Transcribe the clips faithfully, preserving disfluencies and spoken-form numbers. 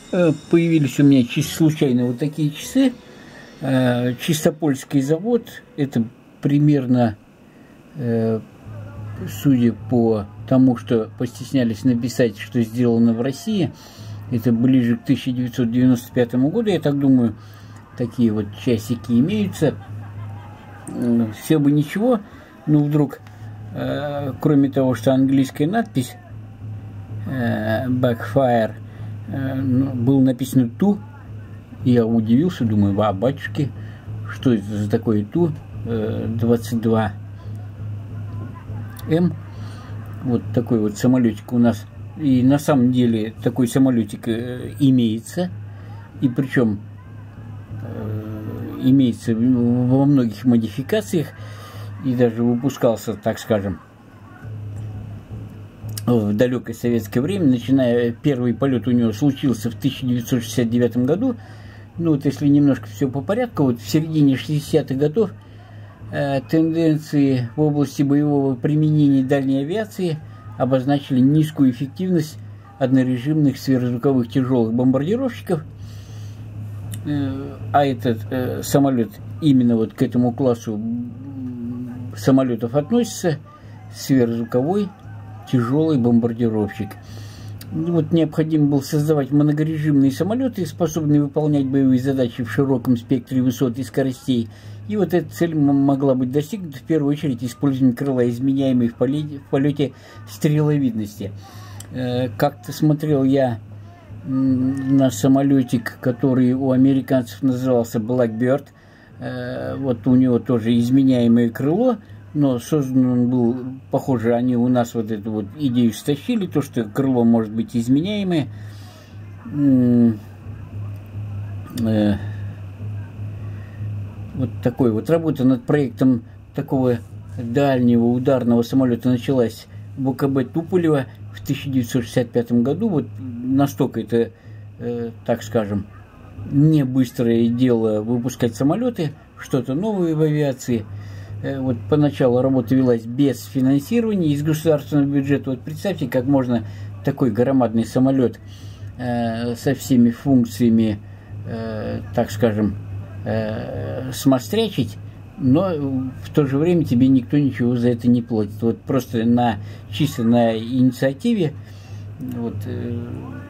Появились у меня чисто случайно вот такие часы. Чистопольский завод. Это примерно, судя по тому, что постеснялись написать, что сделано в России, это ближе к тысяча девятьсот девяносто пятому году, я так думаю, такие вот часики имеются. Все бы ничего, но вдруг, кроме того, что английская надпись Backfire, был написано ту, и я удивился, думаю, а, батюшки, что это за такое ту двадцать два эм, вот такой вот самолетик у нас, и на самом деле такой самолетик имеется, и причем имеется во многих модификациях, и даже выпускался, так скажем, в далекое советское время, начиная, первый полет у него случился в тысяча девятьсот шестьдесят девятом году. Ну вот если немножко все по порядку, вот в середине шестидесятых годов э, тенденции в области боевого применения дальней авиации обозначили низкую эффективность однорежимных сверхзвуковых тяжелых бомбардировщиков, э, а этот э, самолет именно вот к этому классу самолетов относится, сверхзвуковой тяжелый бомбардировщик. Вот необходимо было создавать многорежимные самолеты, способные выполнять боевые задачи в широком спектре высот и скоростей. И вот эта цель могла быть достигнута в первую очередь использованием крыла, изменяемой в полете, в полете стреловидности. Как-то смотрел я на самолетик, который у американцев назывался Blackbird. Вот у него тоже изменяемое крыло, но создан он был, похоже, они у нас вот эту вот идею стащили, то, что крыло может быть изменяемое. Вот такой вот работа над проектом такого дальнего ударного самолета началась в ОКБ Туполева в тысяча девятьсот шестьдесят пятом году. Вот настолько это, э, так скажем, не быстрое дело выпускать самолеты, что-то новое в авиации. Вот поначалу работа велась без финансирования из государственного бюджета. Вот представьте, как можно такой громадный самолет э, со всеми функциями, э, так скажем, э, смострячить, но в то же время тебе никто ничего за это не платит. Вот просто на, чисто на инициативе вот, э,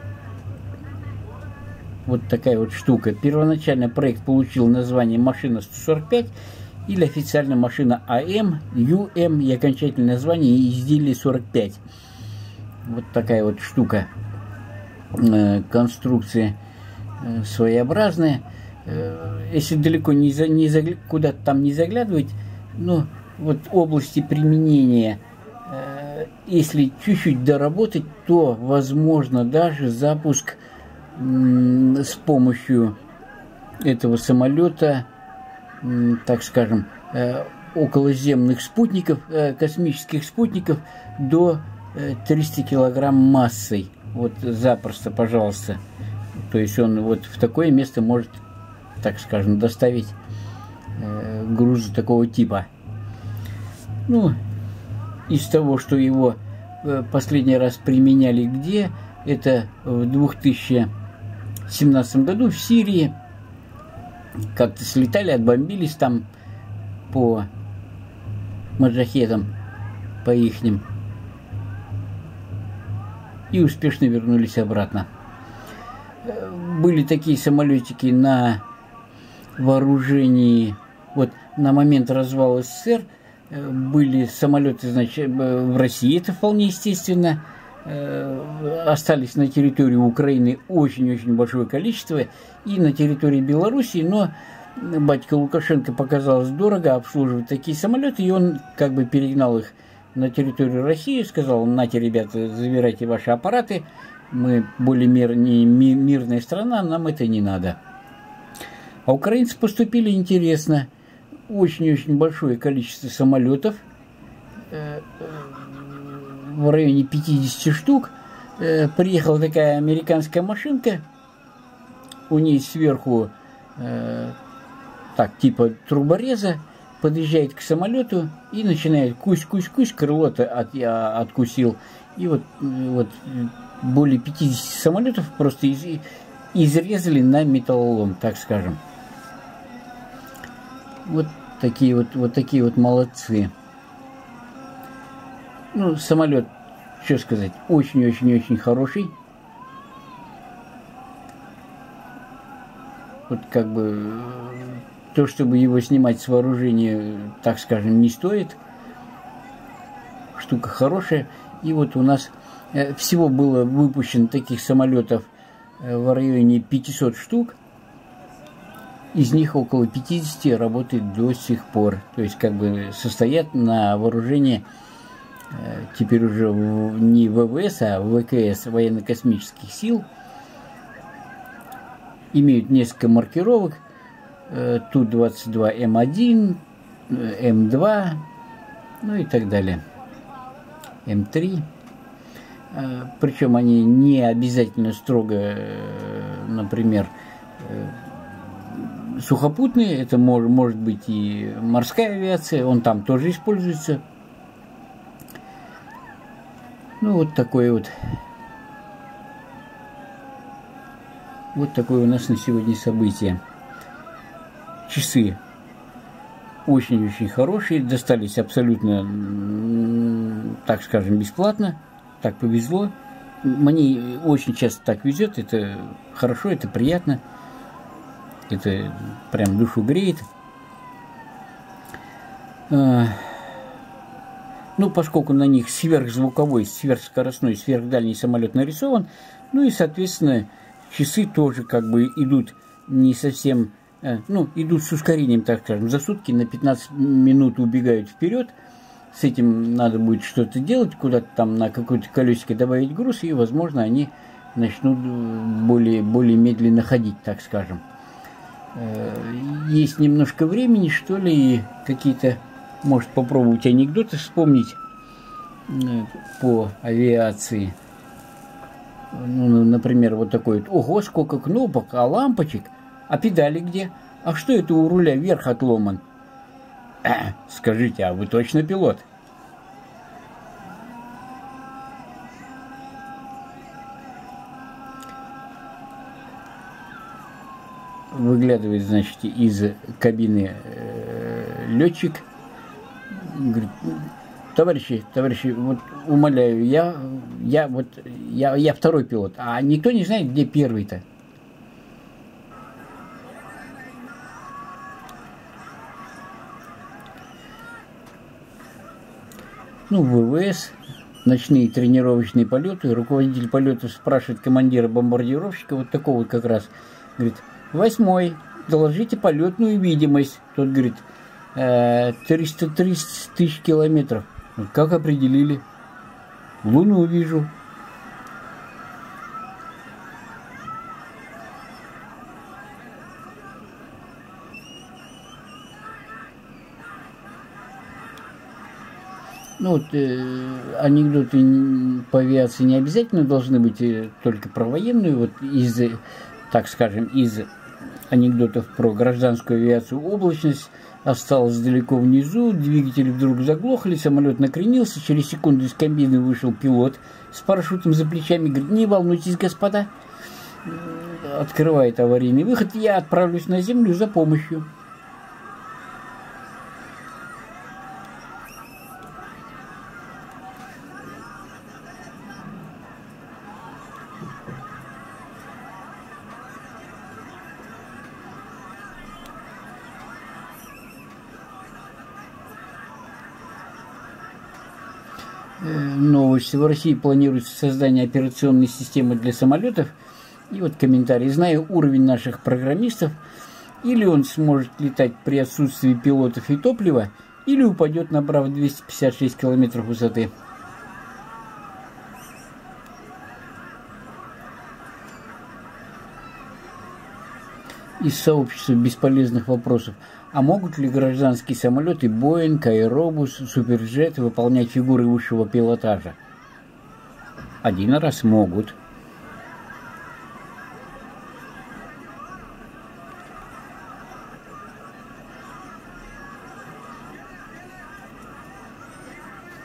вот такая вот штука. Первоначально проект получил название «Машина сто сорок пять», или официально машина АМ, ЮМ и окончательное название изделие сорок пять. Вот такая вот штука. Э, конструкция э, своеобразная. Э, если далеко не, за, не загля... куда-то там не заглядывать, ну, вот области применения, э, если чуть-чуть доработать, то возможно даже запуск э, с помощью этого самолета, так скажем, околоземных спутников, космических спутников до триста килограмм массой. Вот запросто, пожалуйста. То есть он вот в такое место может, так скажем, доставить грузы такого типа. Ну, из того, что его последний раз применяли где, это в две тысячи семнадцатом году в Сирии. Как-то слетали, отбомбились там по маджахедам, по ихним, и успешно вернулись обратно. Были такие самолетики на вооружении, вот на момент развала СССР были самолеты, значит, в России, это вполне естественно. Остались на территории Украины очень-очень большое количество, и на территории Белоруссии, но батька Лукашенко показалось дорого обслуживать такие самолеты, и он как бы перегнал их на территорию России, сказал: нате, ребята, забирайте ваши аппараты, мы более мир, не, ми, мирная страна, нам это не надо. А украинцы поступили интересно, очень-очень большое количество самолетов, в районе пятидесяти штук. Э, приехала такая американская машинка, у ней сверху э, так типа трубореза, подъезжает к самолету и начинает кусь-кусь-кусь, крыло-то от, я откусил. И вот, вот более пятидесяти самолетов просто из, изрезали на металлолом, так скажем. Вот такие вот, вот такие вот молодцы. Ну, самолет, что сказать, очень-очень-очень хороший. Вот как бы то, чтобы его снимать с вооружения, так скажем, не стоит. Штука хорошая. И вот у нас всего было выпущено таких самолетов в районе пятисот штук. Из них около пятидесяти работает до сих пор. То есть как бы состоят на вооружении теперь уже не ВВС, а ВКС, военно-космических сил. Имеют несколько маркировок. Ту двадцать два М один, М два, ну и так далее. М три. Причем они не обязательно строго, например, сухопутные. Это может, может быть и морская авиация. Он там тоже используется. Ну, вот такое вот. Вот такое у нас на сегодня событие. Часы очень-очень хорошие. Достались абсолютно, так скажем, бесплатно. Так повезло. Мне очень часто так везет. Это хорошо, это приятно. Это прям душу греет. Ну, поскольку на них сверхзвуковой, сверхскоростной, сверхдальний самолет нарисован, ну и, соответственно, часы тоже как бы идут не совсем, ну, идут с ускорением, так скажем, за сутки на пятнадцать минут убегают вперед. С этим надо будет что-то делать, куда-то там на какое-то колесико добавить груз, и, возможно, они начнут более, более медленно ходить, так скажем. Есть немножко времени, что ли, и какие-то, может, попробовать анекдоты вспомнить по авиации. Ну, например, вот такой вот: ого, сколько кнопок, а лампочек, а педали где? А что это у руля вверх отломан? Скажите, а вы точно пилот? Выглядывает, значит, из кабины э, летчик. Говорит: товарищи, товарищи, вот умоляю, я, я вот, я, я второй пилот, а никто не знает, где первый-то. Ну, ВВС, ночные тренировочные полеты. Руководитель полетов спрашивает командира бомбардировщика, вот такого вот как раз, говорит: восьмой, доложите полетную видимость. Тот говорит: триста тридцать тысяч километров. Как определили? Луну вижу. Ну вот, э, анекдоты по авиации не обязательно должны быть э, только про военную. Вот из, так скажем, из анекдотов про гражданскую авиацию: облачность осталась далеко внизу, двигатели вдруг заглохли, самолет накренился, через секунду из кабины вышел пилот с парашютом за плечами, говорит: не волнуйтесь, господа, открывает аварийный выход, я отправлюсь на землю за помощью. Новость. В России планируется создание операционной системы для самолетов. И вот комментарий: зная уровень наших программистов, или он сможет летать при отсутствии пилотов и топлива, или упадет, набрав двести пятьдесят шесть километров высоты. Из сообщества бесполезных вопросов: а могут ли гражданские самолеты Боинг, Аэробус, Суперджет выполнять фигуры высшего пилотажа? Один раз могут.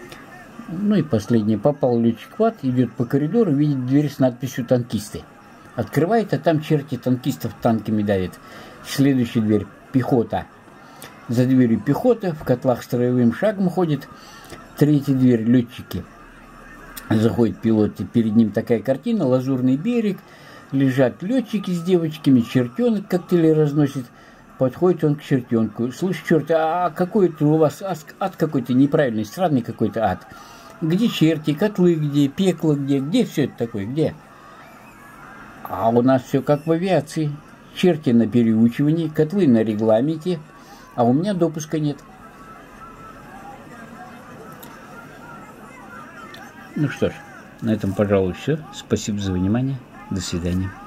Ну и последнее. Попал летчик в ад, идет по коридору, видит дверь с надписью «Танкисты». Открывает, а там черти танкистов танками давят. Следующая дверь – пехота. За дверью пехота, в котлах строевым шагом ходит. Третья дверь – летчики. Заходит пилот, и перед ним такая картина, лазурный берег, лежат летчики с девочками, чертенок коктейли разносит. Подходит он к чертенку. Слушай, черт, а какой это у вас ад какой-то неправильный, странный какой-то ад? Где черти, котлы где, пекло где, где все это такое, где? А у нас все как в авиации. Черти на переучивании, котлы на регламенте, а у меня допуска нет. Ну что ж, на этом, пожалуй, все. Спасибо за внимание. До свидания.